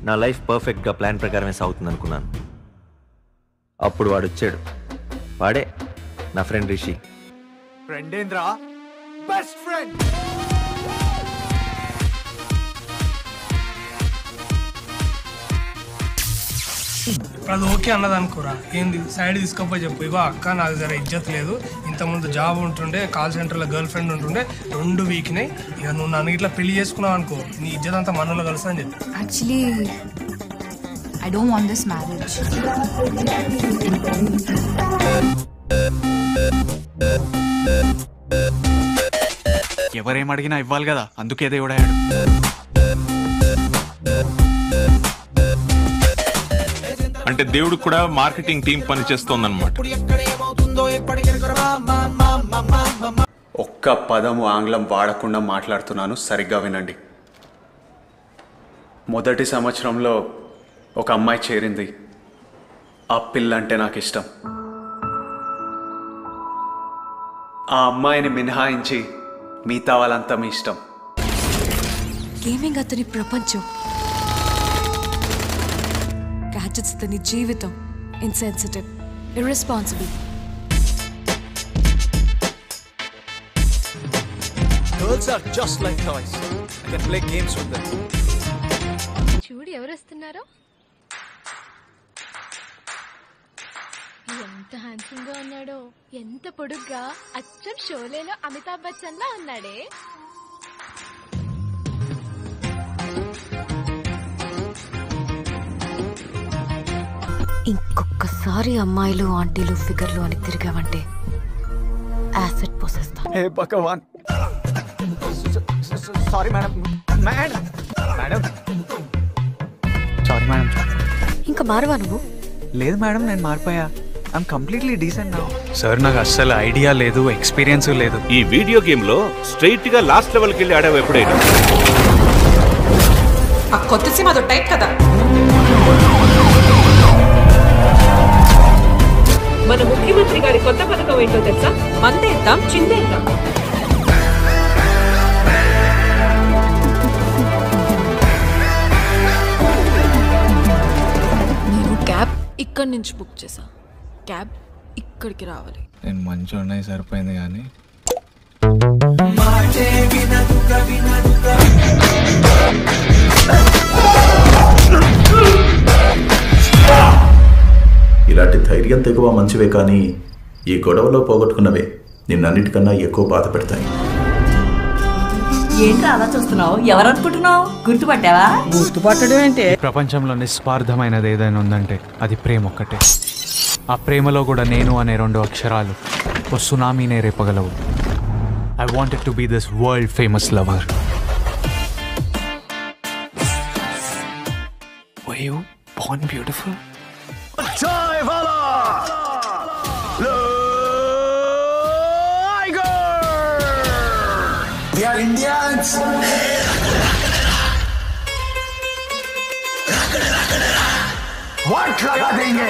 నా లైఫ్ పర్ఫెక్ట్గా ప్లాన్ ప్రకారమే సాగుతుంది అనుకున్నాను. అప్పుడు వాడు వచ్చాడు. వాడే నా ఫ్రెండ్ రిషి. ఫ్రెండ్ ఏంద్రా, బెస్ట్ ఫ్రెండ్. అది ఓకే అన్నది అనుకోరా, ఏంది సైడ్ తీసుకపోయి చెప్పు. ఇగో అక్క నాకు జర ఇజ్జత్ లేదు, ఇంతకుముందు జాబ్ ఉంటుండే, కాల్ సెంటర్లో గర్ల్ ఫ్రెండ్ ఉంటుండే, 2 వీక్నాయి. ఇక నువ్వు నన్ను ఇట్లా పెళ్లి చేసుకున్నావు అనుకో, నీ ఇజ్జత్ అంతా మనలో కలుస్తా అని చెప్పి. Actually I don't want this marriage. ఎవరేం అడిగినా ఇవ్వాలి కదా, అందుకే దేవుడాడు. అంటే దేవుడు కూడా మార్కెటింగ్ టీం పనిచేస్తోందన్నమాట. ఒక్క పదము ఆంగ్లం వాడకుండా మాట్లాడుతున్నాను, సరిగ్గా వినండి. మొదటి సంవత్సరంలో ఒక అమ్మాయి చేరింది. ఆ పిల్ల అంటే నాకు ఇష్టం. ఆ అమ్మాయిని మినహాయించి మిగతా వాళ్ళంతా మీ ఇష్టం. గేమింగ్ అతని ప్రపంచం, గ్యాడ్జెట్స్ అతని జీవితం. Insensitive, irresponsible. Girls are just like toys. I can play games with them. చూడు ఎవరు వస్తున్నారో. ఎంత హ్యాండ్సమ్ గా ఉన్నాడో, ఎంత పొడుగ్గా, అచ్చం షోలేలో అమితాబ్ బచ్చన్ లా ఉన్నాడే. ఇంకొకసారి అమ్మాయిలు ఆంటీలు ఫిగర్లు అని తిరిగావంటే యాసిడ్ పోసేస్తా. హే భగవాన్, sorry madam. Madam madam sorry madam. ఇంకా మారవా నువ్వు? లేదు మేడం, నేను మారిపోయా. I'm completely decent now. Sir నాకు అస్సలు ఐడియా లేదు, ఎక్స్పీరియన్స్ లేదు. ఈ వీడియో గేమ్ లో స్ట్రైట్ గా లాస్ట్ లెవెల్కి వెళ్ళి ఆడావు ఎప్పుడైనా? ఆ కొత్త సిమ్ అదో టైప్ కదా. మన ముఖ్యమంత్రి గారి కొత్త పథకం ఏంటో తెలుసా? మందేద్దాం చిందేద్దాం. నేను క్యాబ్ ఇక్కడి నుంచి బుక్ చేశా. క్యాబ్ ఇక్కడికి రావాలి. నేను మంచిగా ఉన్నాయి సరిపోయింది కానీ ఇలాంటి ధైర్యం తెగువ మంచివే, కానీ ఈ గొడవలో పోగొట్టుకున్నవే నిన్నన్నిటికన్నా ఎక్కువ బాధ పెడతాయి. ఏంటి అలా చూస్తున్నావు? ఎవరనుకుంటున్నావు? గుర్తుపట్టావా? గుర్తుపట్టడం ఏంటి? ప్రపంచంలో నిస్వార్థమైనది ఏదైనా ఉందంటే అది ప్రేమ ఒక్కటే. ఆ ప్రేమలో కూడా నేను అనే 2 అక్షరాలు ఓ సునామీనే రేపగలవు. I wanted to be this world famous lover. Were you born beautiful? Jai Vala! Liger! We are Indians! What लगा देंगे?